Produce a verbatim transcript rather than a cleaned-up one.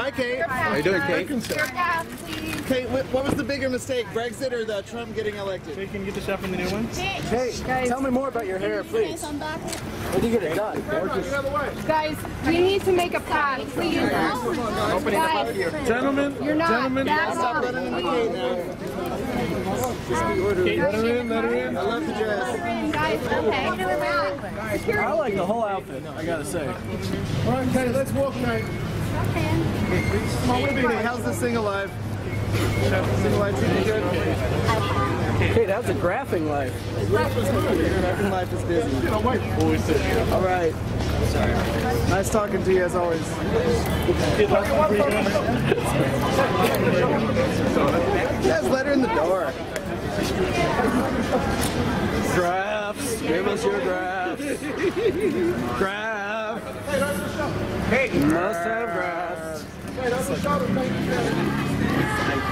Hi, Kate. How you doing, Kate? Kate, what was the bigger mistake, Brexit or the Trump getting elected? So you can get the shot from the new one? Kate, tell me more about your hair, please. Where do you get it done? Guys, you need to make a plan, please. Guys, Gentlemen, you're not. gentlemen, Stop running into Kate now. Kate, let her in, let her in. I love the dress. Guys, okay. I like the whole outfit, I gotta say. All right, Kate, let's walk, Kate. Come on, Kate, how's this thing alive? Thing alive treating you good? Hey, that's a graphing life. Graphing life is busy. All right. Nice talking to you as always. Yes, let her in the door. Graphs, give us your graphs. Graph. Hey, must have graphs.